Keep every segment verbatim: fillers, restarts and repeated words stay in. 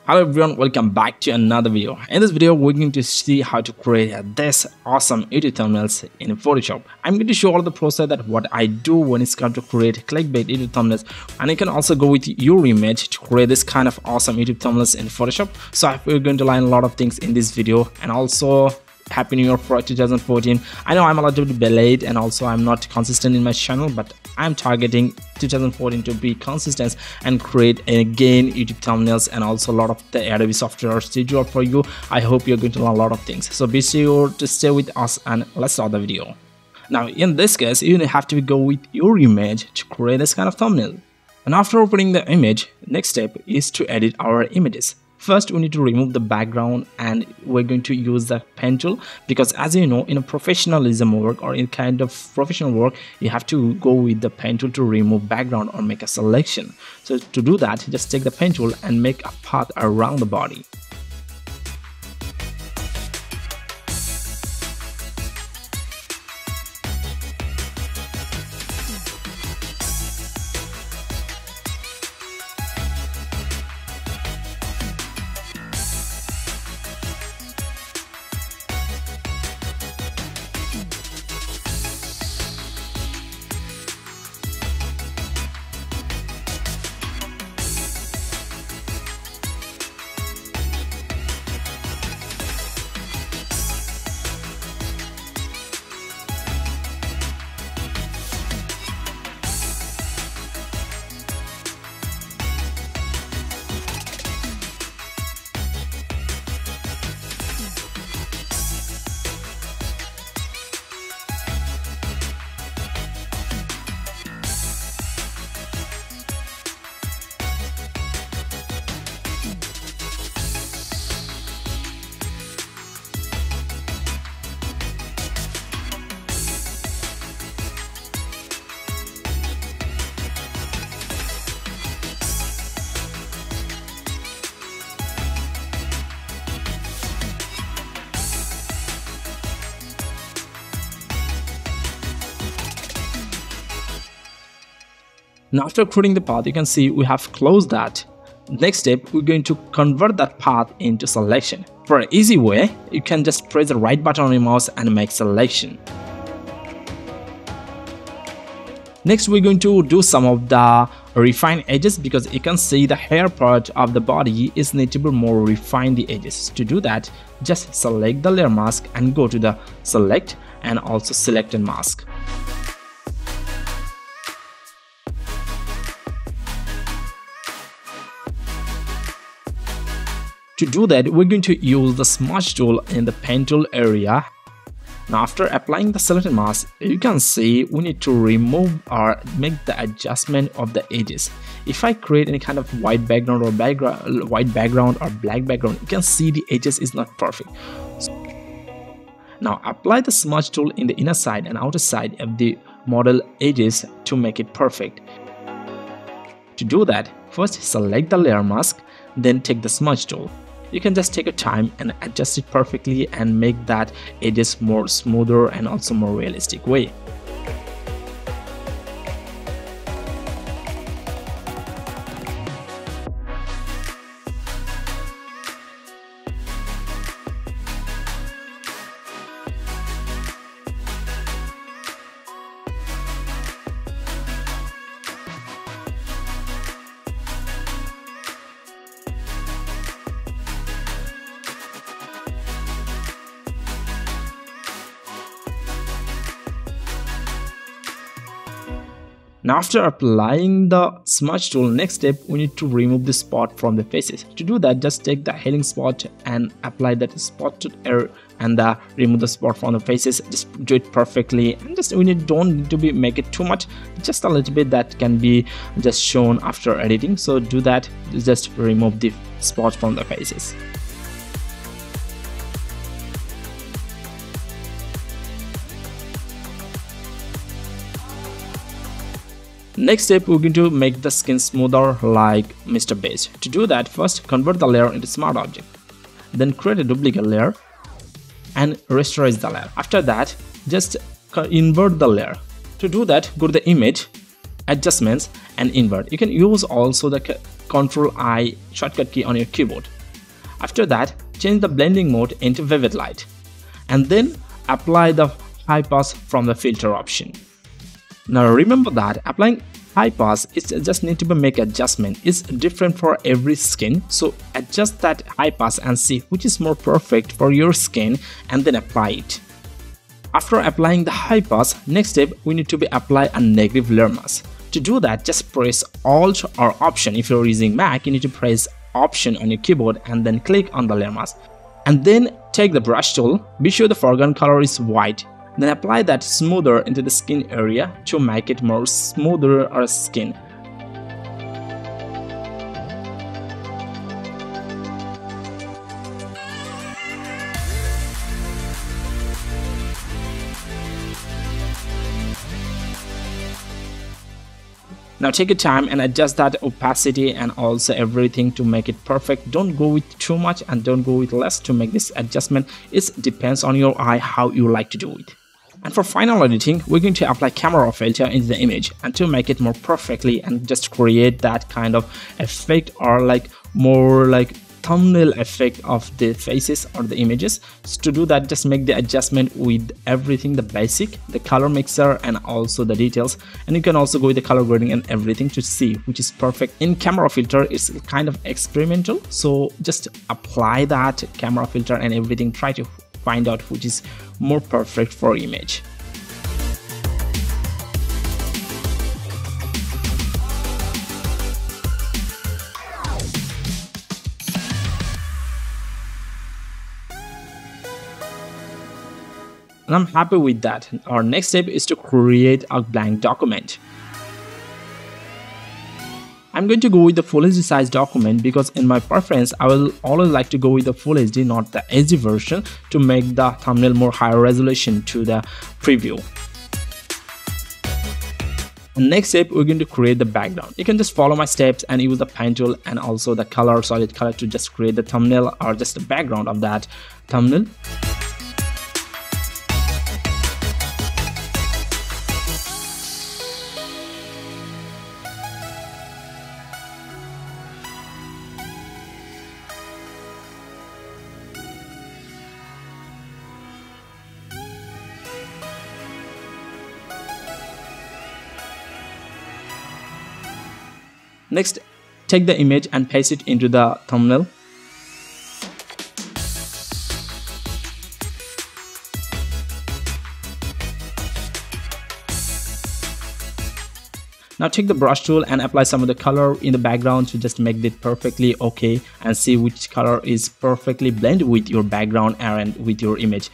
Hello everyone, welcome back to another video. In this video, we're going to see how to create this awesome YouTube thumbnails in Photoshop. I'm going to show all the process that what I do when it's come to create clickbait YouTube thumbnails, and you can also go with your image to create this kind of awesome YouTube thumbnails in Photoshop. So we're going to learn a lot of things in this video, and also happy new year for two thousand fourteen. I know I'm a little bit delayed and also I'm not consistent in my channel, but I'm targeting two thousand fourteen to be consistent and create again YouTube thumbnails and also a lot of the Adobe software studio for you. I hope you're going to learn a lot of things, so be sure to stay with us and let's start the video. Now in this case, you have to go with your image to create this kind of thumbnail, and after opening the image, next step is to edit our images. First, we need to remove the background, and we're going to use the pen tool, because as you know, in a professionalism work or in kind of professional work, you have to go with the pen tool to remove background or make a selection. So to do that, just take the pen tool and make a path around the body. Now after creating the path, you can see we have closed that. Next step, we're going to convert that path into selection. For an easy way, you can just press the right button on your mouse and make selection. Next, we're going to do some of the refine edges, because you can see the hair part of the body is need to be more refine the edges. To do that, just select the layer mask and go to the select and also select and mask. To do that, we're going to use the smudge tool in the pen tool area. Now after applying the selected mask, you can see we need to remove or make the adjustment of the edges. If I create any kind of white background or background, white background or black background, you can see the edges is not perfect. So now apply the smudge tool in the inner side and outer side of the model edges to make it perfect. To do that, first select the layer mask, then take the smudge tool. You can just take your time and adjust it perfectly and make that edges more smoother and also more realistic way. Now after applying the smudge tool, next step we need to remove the spot from the faces. To do that, just take the healing spot and apply that spot to air and uh, remove the spot from the faces. Just do it perfectly, and just we need don't need to be make it too much, just a little bit that can be just shown after editing. So do that, just remove the spot from the faces. Next step, we're going to make the skin smoother like Mister Beast. To do that, first convert the layer into smart object, then create a duplicate layer and rasterize the layer. After that, just invert the layer. To do that, go to the image, adjustments and invert. You can use also the Control I shortcut key on your keyboard. After that, change the blending mode into vivid light and then apply the high pass from the filter option. Now remember that applying high pass is just need to be make adjustment. It's different for every skin, so adjust that high pass and see which is more perfect for your skin and then apply it. After applying the high pass, next step we need to be apply a negative layer mask. To do that, just press Alt or Option. If you're using Mac, you need to press Option on your keyboard and then click on the layer mask. And then take the brush tool, be sure the foreground color is white. Then apply that smoother into the skin area to make it more smoother or skin. Now take your time and adjust that opacity and also everything to make it perfect. Don't go with too much and don't go with less to make this adjustment. It depends on your eye how you like to do it. And for final editing, we're going to apply camera filter into the image and to make it more perfectly and just create that kind of effect or like more like thumbnail effect of the faces or the images. So to do that, just make the adjustment with everything, the basic, the color mixer and also the details, and you can also go with the color grading and everything to see which is perfect. In camera filter, it's kind of experimental, so just apply that camera filter and everything, try to find out which is more perfect for image. And I'm happy with that. Our next step is to create a blank document. I'm going to go with the full H D size document because in my preference I will always like to go with the full H D, not the H D version, to make the thumbnail more higher resolution to the preview. And next step, we're going to create the background. You can just follow my steps and use the pen tool and also the color, solid color, to just create the thumbnail or just the background of that thumbnail. Next, take the image and paste it into the thumbnail. Now take the brush tool and apply some of the color in the background to just make it perfectly okay and see which color is perfectly blended with your background and with your image.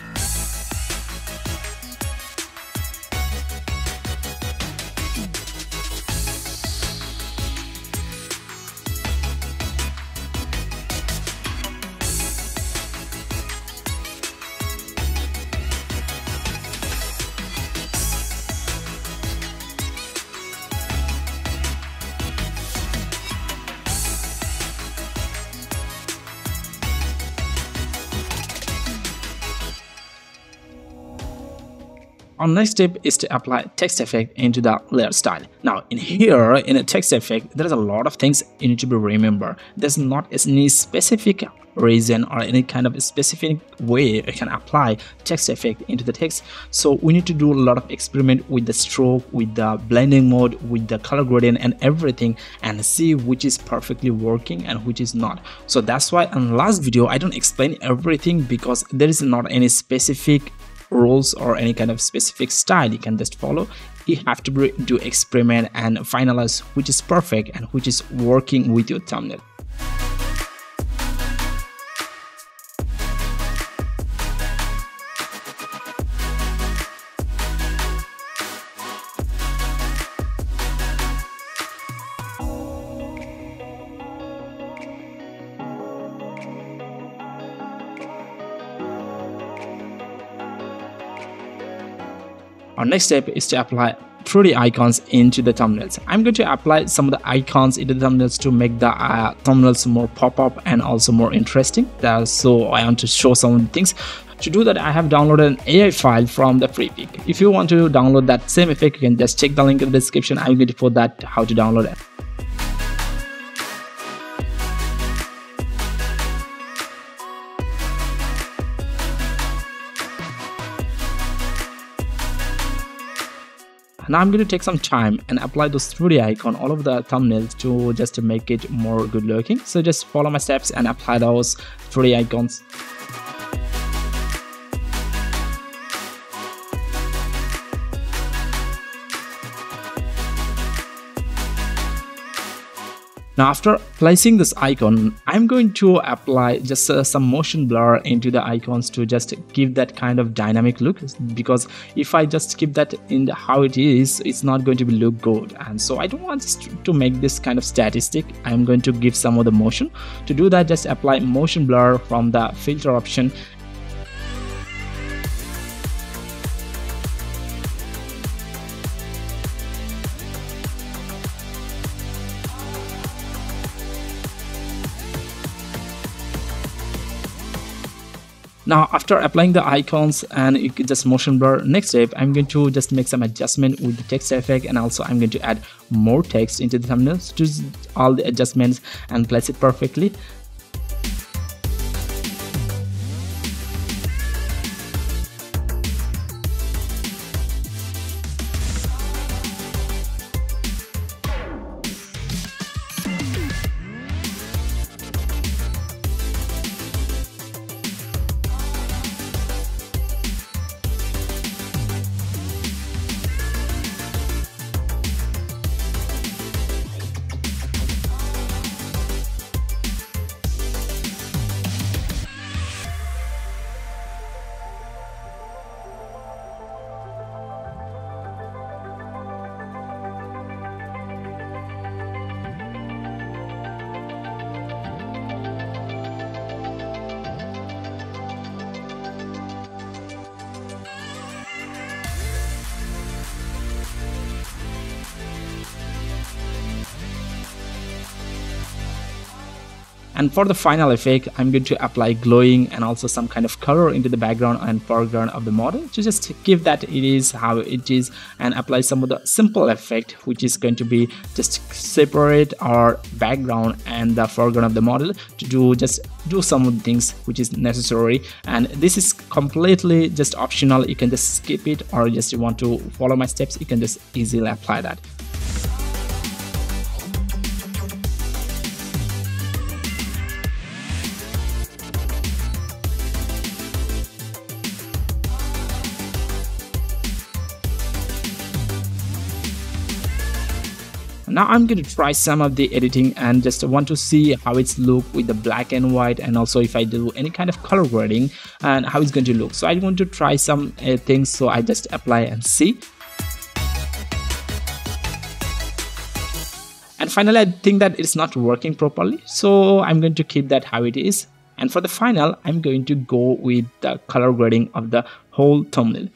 Our next step is to apply text effect into the layer style. Now in here, in a text effect, there's a lot of things you need to be remember. There's not any specific reason or any kind of specific way you can apply text effect into the text. So we need to do a lot of experiment with the stroke, with the blending mode, with the color gradient and everything, and see which is perfectly working and which is not. So that's why in the last video I don't explain everything, because there is not any specific rules or any kind of specific style you can just follow. You have to do experiment and finalize which is perfect and which is working with your thumbnail. Our next step is to apply three D icons into the thumbnails. I'm going to apply some of the icons into the thumbnails to make the uh, thumbnails more pop-up and also more interesting. Uh, so I want to show some of the things. To do that, I have downloaded an A I file from the free pick. If you want to download that same effect, you can just check the link in the description. I'm going to put that how to download it. Now I'm going to take some time and apply those three D icon all over the thumbnails to just make it more good looking. So just follow my steps and apply those three D icons. Now after placing this icon, I'm going to apply just uh, some motion blur into the icons to just give that kind of dynamic look, because if I just keep that in the, how it is, it's not going to be look good. And so I don't want to make this kind of statistic. I'm going to give some of the motion. To do that, just apply motion blur from the filter option. Now after applying the icons and you can just motion blur, next step I'm going to just make some adjustment with the text effect, and also I'm going to add more text into the thumbnails, do all the adjustments and place it perfectly. And for the final effect, I'm going to apply glowing and also some kind of color into the background and foreground of the model to just give that it is how it is, and apply some of the simple effect, which is going to be just separate our background and the foreground of the model to do just do some of the things which is necessary. And this is completely just optional. You can just skip it, or just you want to follow my steps, you can just easily apply that. Now I'm going to try some of the editing and just want to see how it's look with the black and white, and also if I do any kind of color grading and how it's going to look. So I want to try some uh, things, so I just apply and see. And finally I think that it's not working properly, so I'm going to keep that how it is. And for the final, I'm going to go with the color grading of the whole thumbnail,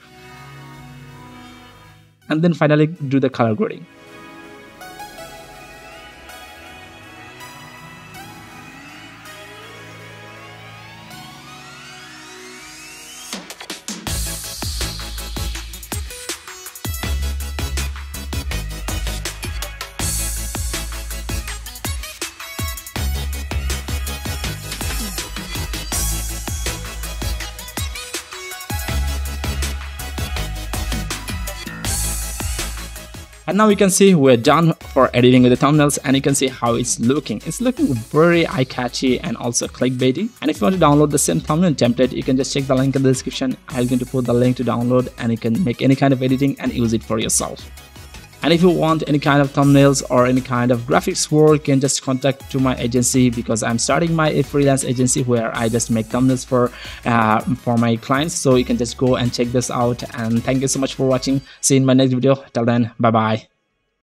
and then finally do the color grading. And now you can see we're done for editing with the thumbnails, and you can see how it's looking. It's looking very eye-catchy and also clickbaity. And if you want to download the same thumbnail template, you can just check the link in the description. I'm going to put the link to download, and you can make any kind of editing and use it for yourself. And if you want any kind of thumbnails or any kind of graphics work, you can just contact to my agency, because I'm starting my freelance agency where I just make thumbnails for uh, for my clients. So you can just go and check this out. And thank you so much for watching. See you in my next video. Till then, bye bye.